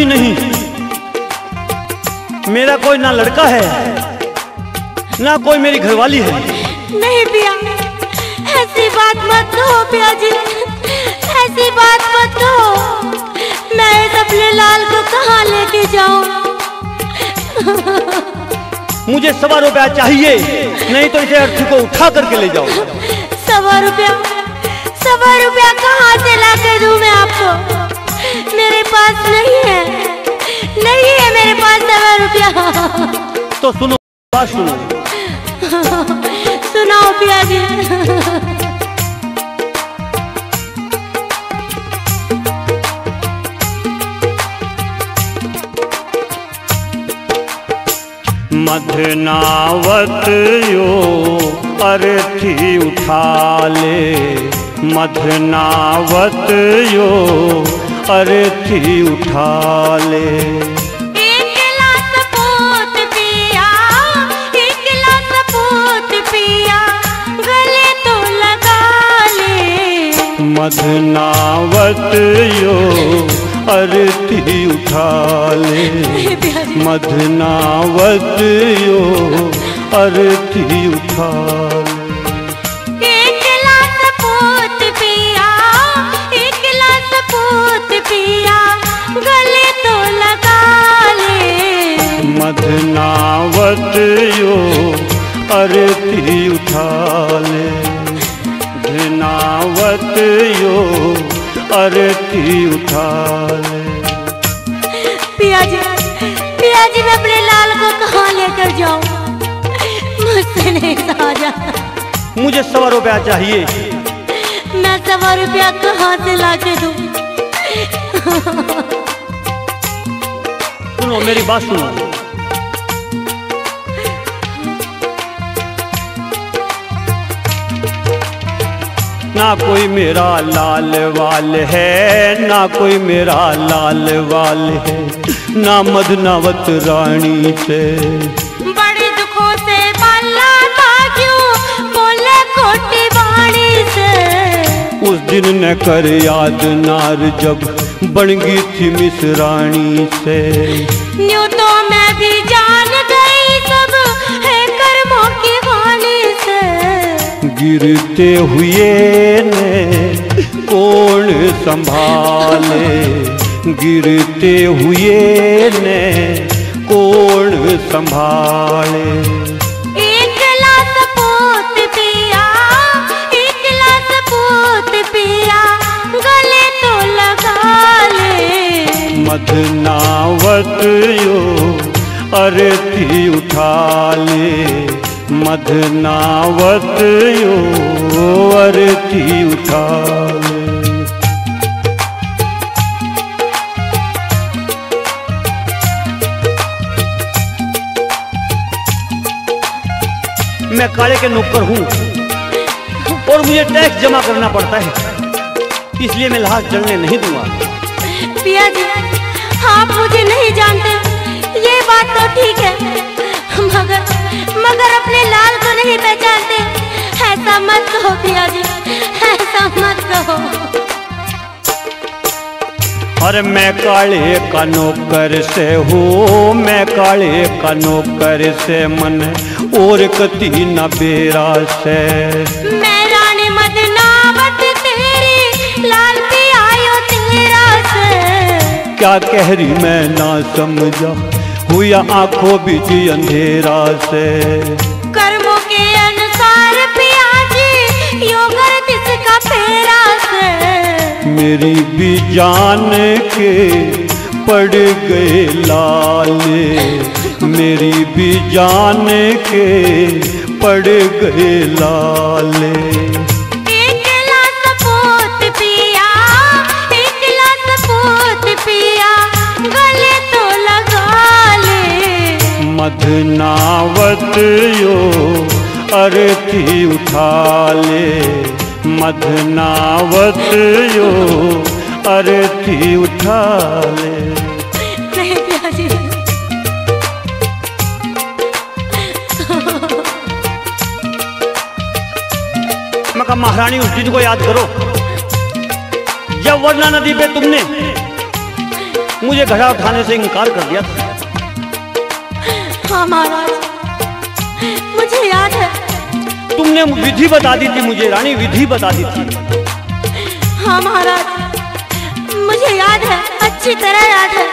भी नहीं। मेरा कोई ना लड़का है ना कोई मेरी घरवाली है। नहीं पिया, ऐसी बात मत कहो पिया जी, ऐसी बात मत कहो। मैं इस अपने लाल को कहाँ लेके जाऊं? मुझे 1.25 रुपया चाहिए, नहीं तो इसे अर्थी को उठा करके ले जाओ। 1.25 रुपया कहाँ से ला कर दूं मैं आपको? मेरे पास नहीं है, नहीं है मेरे पास 1.25 रुपया। तो सुनो, बात सुनो। सुनाओ पिया जी। मधनावत यो अर्थी उठा ले, मधनावत यो अर्थी उठा ले। एक गिलास पूत पिया, एक गिलास पूत पिया, गले तो लगा ले। मधनावत यो अर्थी उठा ले, मधनावत यो अर्थी उठा ले। एक गिलास पूत पिया, एक गिलास पूत पिया, गले तो लगा ले। मधनावत यो अर्थी उठा ले, मधनावत यो अर्थी उठा ले। पिया जी, पिया जी, मैं अपने लाल को कहाँ लेकर जाऊं? मुझसे नहीं सहा जाता। मुझे 1.25 रुपया चाहिए। मैं 1.25 रुपया कहाँ से ला के दूं? सुनो, मेरी बात सुनो। ना कोई मेरा लाल वाल है, ना कोई मेरा लाल वाल है, ना मधनावत रानी से। बड़े दुखों से पाला था क्यों बोले खोटी वाणी से। उस दिन न कर याद नार जब बन गई थी मिसरानी से। न्यू तो मैं भी जान गई सब है कर्मों की वाणी से। गिरते हुए ने कौन संभाले, गिरते हुए ने कौन संभाले। एक गिलास पूत पिया, एक गिलास पूत पिया, गले तो लगा ले। मधनावत यो अर्थी उठा ले, मधनावत यो अर्थी उठा ले। मैं काले के नौकर हूँ और मुझे टैक्स जमा करना पड़ता है, इसलिए मैं लाश जलने नहीं दूंगा। पिया जी, आप मुझे नहीं जानते, ये बात तो ठीक है, मगर अपने लाल को नहीं पहचानते। ऐसा मत कहो पिया जी, ऐसा मत कहो। अरे मैं काले का नौकर से हूँ, मैं काले का नौकर से मन और कती न बेरा से। मैं रानी मधनावत तेरी, लाल भी आयो तेरा से। क्या कह रही मैं ना समझा, हुआ आंखों बीच अंधेरा से। कर्मों के अनुसार पिया जी, योगर जिसका फेरा से। मेरी भी जान के पड़ गए लाले, मेरी भी जान के पड़ गए लाले। एक गिलास पूत पिया, एक गिलास पूत पिया, गले तो लगा ले। मधनावत यो अर्थी उठा ले, मधनावत यो अर्थी उठा ले। नहीं पिया जी, मैं कहा महारानी उस दिन को याद करो जब वर्णा नदी पे तुमने मुझे घड़ा उठाने से इनकार कर दिया था। हाँ महाराज, मुझे याद है। तुमने विधि बता दी थी मुझे रानी, विधि बता दी थी। हाँ महाराज, मुझे याद है, अच्छी तरह याद है।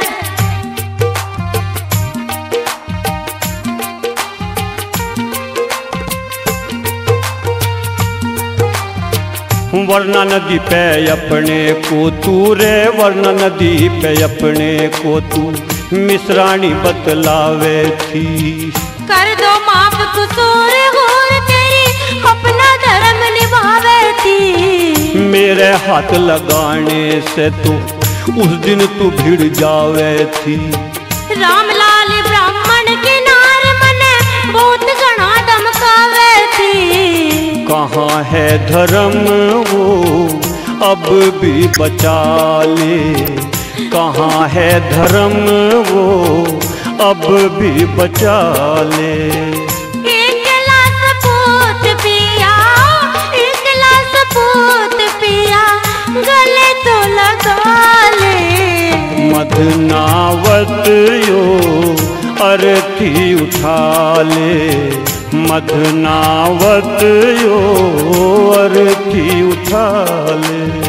वरना नदी पे अपने को तू रे, वरना नदी पे अपने को तू मिसरानी बतलावे थी। कर दो माफ कसूर होर तेरी, अपना धर्म निभावे थी। मेरे हाथ लगाने से तू उस दिन तू भिड़ जावे थी। रामलाल ब्राह्मण के नार मने बहुत घना धमकावे थी। कहाँ है धर्म वो अब भी बचा ले, कहाँ है धर्म वो अब भी बचा ले। एक गिलास पूत पिया, एक गिलास पूत पिया, गले तो लगा ले। मधनावत यो अरथी उठा ले, मधनावत यो अरथी उठा ले।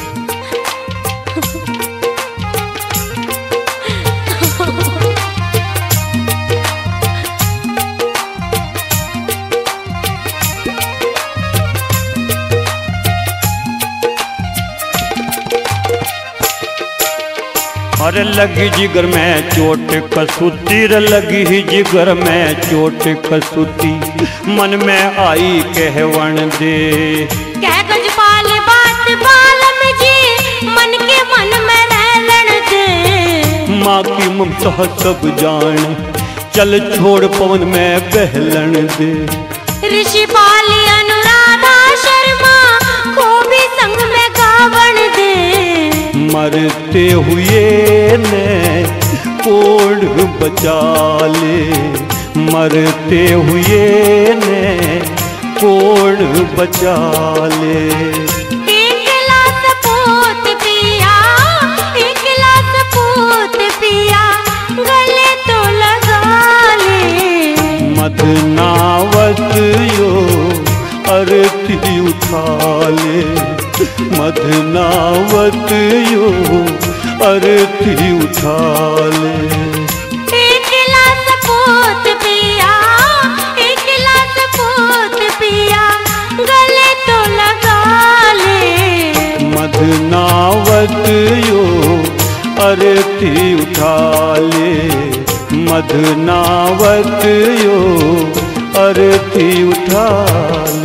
अरे लगी जिगर में चोट कसूती, रे लगी ही जिगर में चोट कसूती, मन में आई कहवन दे। कह गजपाल बात बालम जी, मन के मन में रहलन दे। माँ की ममता सब जान, चल छोड़ पवन में बहलन दे। ऋषि पाली अनुराधा शर्मा को भी संग में गावन दे। मरते हुए ने कोड़ बचा ले, मरते हुए ने कोड़ बचा ले। एक गिलास पूत पिया, एक गिलास पूत पिया, गले तो लगा ले। मधनावत यो अरथी उठा ले, मधनावत यो अरथी उठा ले। एक गिलास पूत पिया, एक गिलास पूत पिया, गले तो लगा ले। मधनावत यो अरथी उठा ले, मधनावत यो अरथी उठा ले।